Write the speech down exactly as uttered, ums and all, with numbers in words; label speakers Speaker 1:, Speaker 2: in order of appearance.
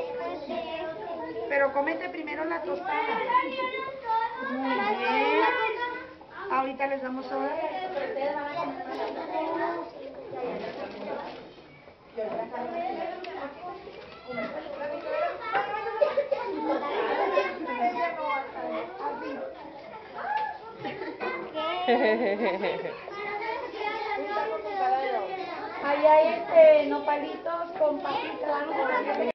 Speaker 1: Pero cómete primero la tostada. Muy bien. Ahorita les damos soda. Ahí hay este, nopalitos con papitas.